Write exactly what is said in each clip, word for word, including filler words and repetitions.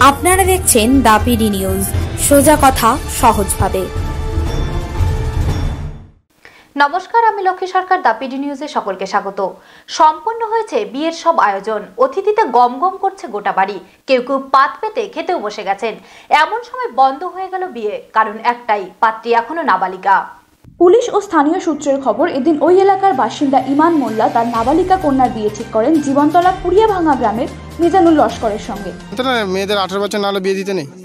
আপনারা দেখছেন the PD news, সোজা কথা সহজভাবে। নমস্কার, আমি লক্ষ্মী সরকার। দ্য পিডি নিউজে সকলকে স্বাগত। সম্পন্ন হয়েছে বিয়ের সব আয়োজন, অতিথিতে গম গম করছে গোটা বাড়ি, কেউ কেউ পাত পেতে খেতেও বসে গেছেন। এমন সময় বন্ধ হয়ে গেল বিয়ে, কারণ একটাই, পাত্রী এখনো নাবালিকা। পুলিশ ও স্থানীয় সূত্রের খবর, এদিন ওই এলাকার বাসিন্দা ইমান মোল্লা তার নাবালিকা কন্যার বিয়ে ঠিক করেন জীবনতলা কুড়িয়াভাঙা গ্রামের মিজানুল লস্করের সঙ্গে। মেয়েদের আঠারো বছর না হলে বিয়ে দিতে নেই।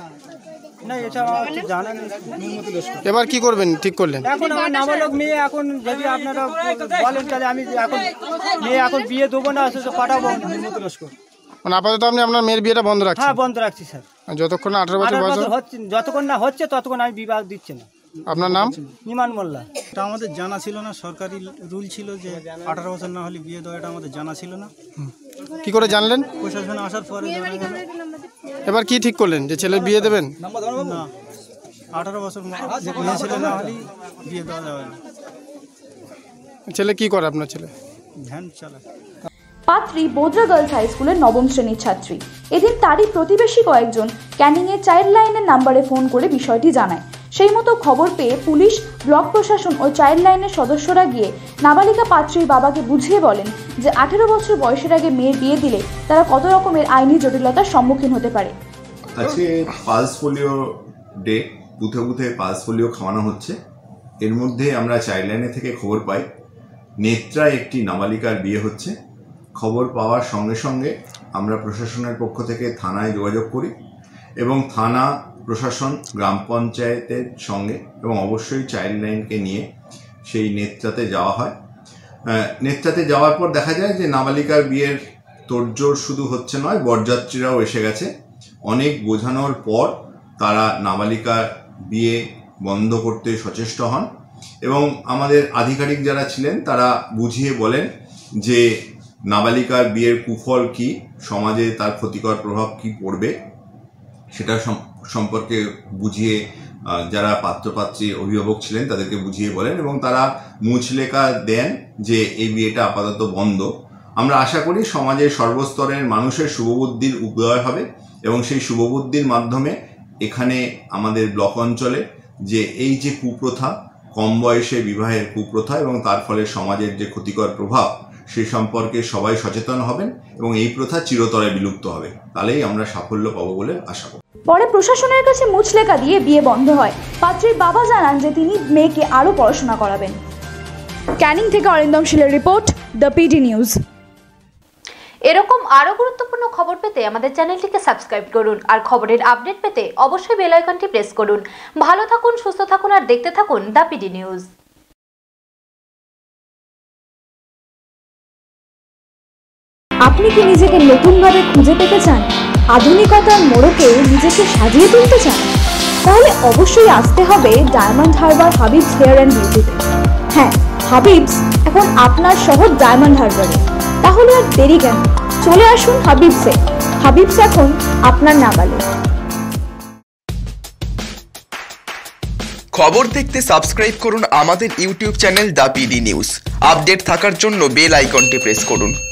এবার কি করবেন ঠিক করলেন? এখন আমার নাবালক মেয়ে, এখন যদি আপনারা বলেন তাহলে আমি এখন মেয়ে এখন বিয়ে দেবো না, পাঠাবো। মানে আপাতত আপনি আপনার মেয়ের বিয়েটা বন্ধ রাখছেন? হ্যাঁ, বন্ধ রাখছি স্যার। যতক্ষণ না আঠারো বছর বয়স হচ্ছে, যতক্ষণ না হচ্ছে ততক্ষণ আমি বিবাহ দিচ্ছি না। আপনার নাম? ইমান মোল্লা। এটা আমাদের জানা ছিল না, সরকারি রুল ছিল যে আঠারো বছর না হলে বিয়ে দেওয়া, এটা আমাদের জানা ছিল না। কি করে জানলেন? প্রশাসন আসার পরে জানা গেল। এবার কি ঠিক করলেন যে ছেলের বিয়ে দেবেন? না, আঠারো বছর মেয়ে ছেলে না হলেই বিয়ে দেওয়া যাবে না। ছেলে কি করে আপনার ছেলে? ভ্যান চালায়। পাত্রী বোদরা গার্লস হাই স্কুলের নবম শ্রেণীর ছাত্রী। এদিন তারই প্রতিবেশী কয়েকজন ক্যানিংয়ে চাইল্ড লাইনের নাম্বারে ফোন করে বিষয়টি জানায়। সেই মতো খবর পেয়ে পুলিশ, ব্লক প্রশাসন ও চাইল্ড লাইনের সদস্যরা গিয়ে নাবালিকা পাত্রীর বাবাকে বুঝিয়ে বলেন যে আঠেরো বছর বয়সের আগে মেয়ের বিয়ে দিলে তারা কত রকমের আইনি জটিলতার সম্মুখীন হতে পারে। আজকে পালস পোলিও ডে, বুথে বুথে পালস পোলিও খাওয়ানো হচ্ছে। এর মধ্যে আমরা চাইল্ড লাইনে থেকে খবর পাই নেত্রায় একটি নাবালিকার বিয়ে হচ্ছে। খবর পাওয়ার সঙ্গে সঙ্গে আমরা প্রশাসনের পক্ষ থেকে থানায় যোগাযোগ করি এবং থানা, প্রশাসন, গ্রাম পঞ্চায়েতের সঙ্গে এবং অবশ্যই চাইল্ড লাইনকে নিয়ে সেই নেত্রাতে যাওয়া হয়। নেত্রাতে যাওয়ার পর দেখা যায় যে নাবালিকার বিয়ের তোড়জোড় শুধু হচ্ছে নয়, বরযাত্রীরাও এসে গেছে। অনেক বোঝানোর পর তারা নাবালিকার বিয়ে বন্ধ করতে সচেষ্ট হন এবং আমাদের আধিকারিক যারা ছিলেন তারা বুঝিয়ে বলেন যে নাবালিকার বিয়ের কুফল কি, সমাজে তার ক্ষতিকর প্রভাব কি পড়বে সেটা সম্পর্কে বুঝিয়ে যারা পাত্রপাত্রী অভিভাবক ছিলেন তাদেরকে বুঝিয়ে বলেন এবং তারা মুচলেখা দেন যে এই বিয়েটা আপাতত বন্ধ। আমরা আশা করি সমাজের সর্বস্তরের মানুষের শুভবুদ্ধির উদয় হবে এবং সেই শুভবুদ্ধির মাধ্যমে এখানে আমাদের ব্লক অঞ্চলে যে এই যে কুপ্রথা, কম বয়সে বিবাহের কুপ্রথা এবং তার ফলে সমাজের যে ক্ষতিকর প্রভাব সেই সম্পর্কে সবাই সচেতন হবেন এবং এই প্রথা চিরতরে বিলুপ্ত হবে। তাহলেই আমরা সাফল্য পাবো বলে আশা করি। পরে প্রশাসনের কাছে মুচলেখা দিয়ে বিয়ে বন্ধ হয়। পাত্রীর বাবা জানান যে তিনি মেয়েকে আরো পড়াশোনা করাবেন। ক্যানিং থেকে অরিন্দম শীলের রিপোর্ট, দ্য পিডি নিউজ। এরকম আরো গুরুত্বপূর্ণ খবর পেতে আমাদের চ্যানেলটিকে সাবস্ক্রাইব করুন আর খবরের আপডেট পেতে অবশ্যই বেল আইকনটি প্রেস করুন। ভালো থাকুন, সুস্থ থাকুন আর দেখতে থাকুন দ্য পিডি নিউজ। আপনি কি নিজেকে নতুনভাবে খুঁজে পেতে চান? আধুনিকতার মোড়কে নিজেকে সাজিয়ে তুলতে চান? তাহলে অবশ্যই আসতে হবে ডায়মন্ড হারবার হাবিবস হেয়ার অ্যান্ড বিউটিতে। হ্যাঁ, হাবিবস এখন আপনার শহর ডায়মন্ড হারবারে। তাহলে আর দেরি কেন, চলে আসুন হাবিবসে। হাবিবস এখন আপনার নাগালে। খবর দেখতে সাবস্ক্রাইব করুন আমাদের YouTube channel the PD news. Update থাকার জন্য বেল আইকনটি প্রেস করুন।